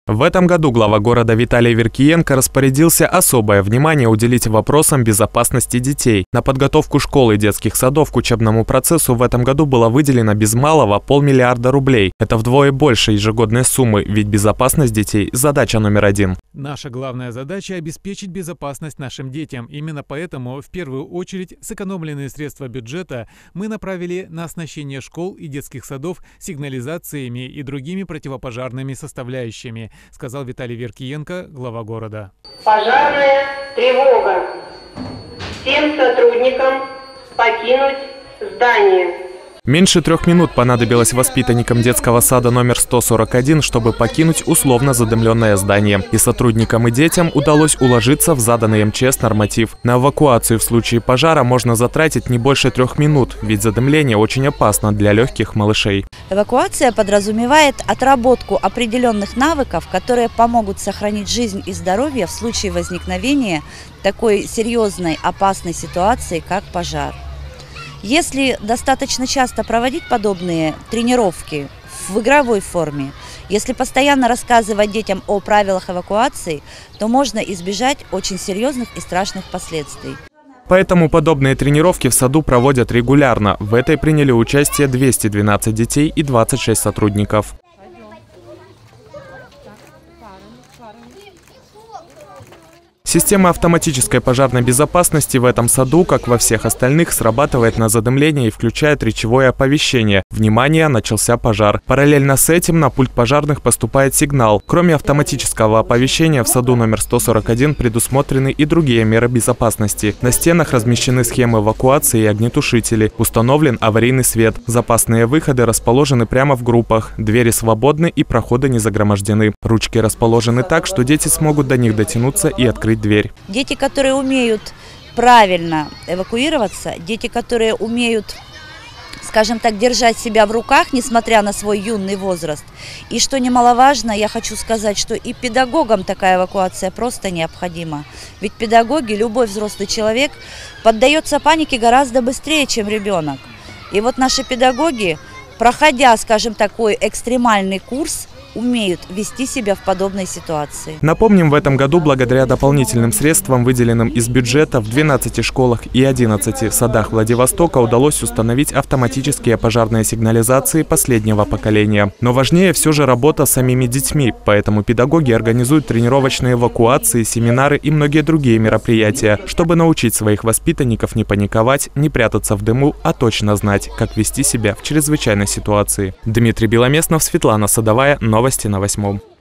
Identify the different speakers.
Speaker 1: В этом году глава города Виталий Веркиенко распорядился особое внимание уделить вопросам безопасности детей. На подготовку школ и детских садов к учебному процессу в этом году было выделено без малого 500 миллиона рублей. Это вдвое больше ежегодной суммы, ведь безопасность детей – задача номер один.
Speaker 2: Наша главная задача – обеспечить безопасность нашим детям. Именно поэтому, в первую очередь, сэкономленные средства бюджета мы направили на оснащение школ и детских садов сигнализациями и другими противопожарными составляющими, сказал Виталий Веркиенко, глава города.
Speaker 3: Пожарная тревога. Всем сотрудникам покинуть здание.
Speaker 1: Меньше 3 минут понадобилось воспитанникам детского сада номер 141, чтобы покинуть условно задымленное здание. И сотрудникам, и детям удалось уложиться в заданный МЧС норматив. На эвакуацию в случае пожара можно затратить не больше 3 минут, ведь задымление очень опасно для легких малышей.
Speaker 4: Эвакуация подразумевает отработку определенных навыков, которые помогут сохранить жизнь и здоровье в случае возникновения такой серьезной опасной ситуации, как пожар. Если достаточно часто проводить подобные тренировки в игровой форме, если постоянно рассказывать детям о правилах эвакуации, то можно избежать очень серьезных и страшных последствий.
Speaker 1: Поэтому подобные тренировки в саду проводят регулярно. В этой приняли участие 212 детей и 26 сотрудников. Система автоматической пожарной безопасности в этом саду, как во всех остальных, срабатывает на задымление и включает речевое оповещение. Внимание, начался пожар. Параллельно с этим на пульт пожарных поступает сигнал. Кроме автоматического оповещения, в саду номер 141 предусмотрены и другие меры безопасности. На стенах размещены схемы эвакуации и огнетушители. Установлен аварийный свет. Запасные выходы расположены прямо в группах. Двери свободны и проходы не загромождены. Ручки расположены так, что дети смогут до них дотянуться и открыть дверь.
Speaker 4: Дети, которые умеют правильно эвакуироваться, дети, которые умеют, скажем так, держать себя в руках, несмотря на свой юный возраст. И что немаловажно, я хочу сказать, что и педагогам такая эвакуация просто необходима. Ведь педагоги, любой взрослый человек, поддается панике гораздо быстрее, чем ребенок. И вот наши педагоги, проходя, скажем, такой экстремальный курс, умеют вести себя в подобной ситуации.
Speaker 1: Напомним, в этом году благодаря дополнительным средствам, выделенным из бюджета, в 12 школах и 11 садах Владивостока удалось установить автоматические пожарные сигнализации последнего поколения. Но важнее все же работа с самими детьми, поэтому педагоги организуют тренировочные эвакуации, семинары и многие другие мероприятия, чтобы научить своих воспитанников не паниковать, не прятаться в дыму, а точно знать, как вести себя в чрезвычайной ситуации. Дмитрий Беломеснов, Светлана Садовая, Новости на 8.